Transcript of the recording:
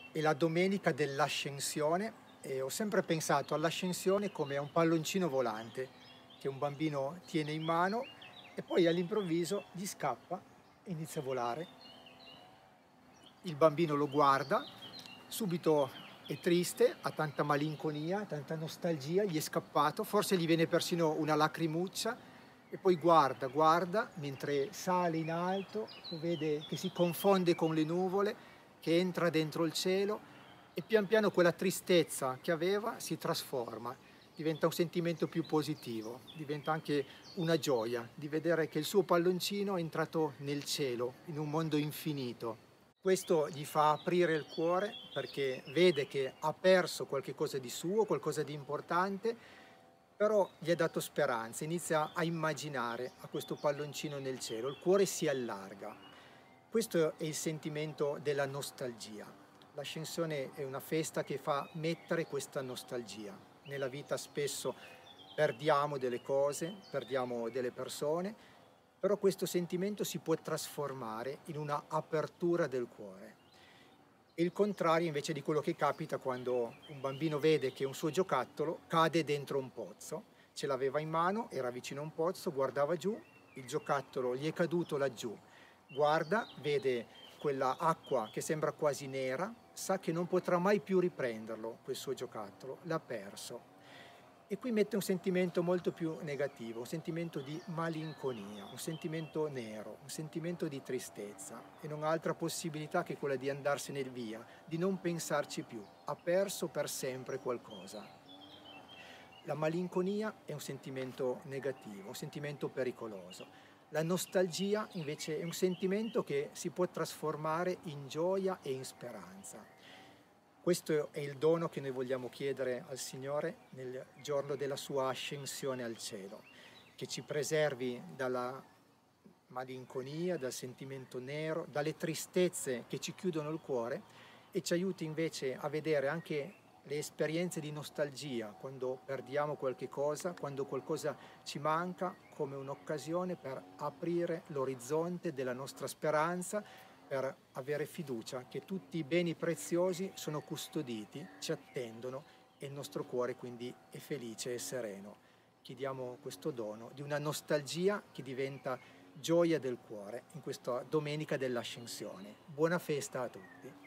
È la domenica dell'Ascensione e ho sempre pensato all'Ascensione come a un palloncino volante che un bambino tiene in mano e poi all'improvviso gli scappa e inizia a volare. Il bambino lo guarda, subito è triste, ha tanta malinconia, tanta nostalgia, gli è scappato, forse gli viene persino una lacrimuccia e poi guarda mentre sale in alto, lo vede che si confonde con le nuvole, che entra dentro il cielo e pian piano quella tristezza che aveva si trasforma, diventa un sentimento più positivo, diventa anche una gioia di vedere che il suo palloncino è entrato nel cielo, in un mondo infinito. Questo gli fa aprire il cuore perché vede che ha perso qualche cosa di suo, qualcosa di importante, però gli ha dato speranza, inizia a immaginare a questo palloncino nel cielo, il cuore si allarga. Questo è il sentimento della nostalgia. L'Ascensione è una festa che fa mettere questa nostalgia. Nella vita spesso perdiamo delle cose, perdiamo delle persone, però questo sentimento si può trasformare in una apertura del cuore. E il contrario invece di quello che capita quando un bambino vede che un suo giocattolo cade dentro un pozzo, ce l'aveva in mano, era vicino a un pozzo, guardava giù, il giocattolo gli è caduto laggiù, guarda, vede quella acqua che sembra quasi nera, sa che non potrà mai più riprenderlo, quel suo giocattolo, l'ha perso. E qui mette un sentimento molto più negativo, un sentimento di malinconia, un sentimento nero, un sentimento di tristezza e non ha altra possibilità che quella di andarsene via, di non pensarci più, ha perso per sempre qualcosa. La malinconia è un sentimento negativo, un sentimento pericoloso. La nostalgia invece è un sentimento che si può trasformare in gioia e in speranza. Questo è il dono che noi vogliamo chiedere al Signore nel giorno della sua ascensione al cielo, che ci preservi dalla malinconia, dal sentimento nero, dalle tristezze che ci chiudono il cuore e ci aiuti invece a vedere anche le esperienze di nostalgia, quando perdiamo qualche cosa, quando qualcosa ci manca, come un'occasione per aprire l'orizzonte della nostra speranza, per avere fiducia che tutti i beni preziosi sono custoditi, ci attendono e il nostro cuore quindi è felice e sereno. Chiediamo questo dono di una nostalgia che diventa gioia del cuore in questa domenica dell'Ascensione. Buona festa a tutti!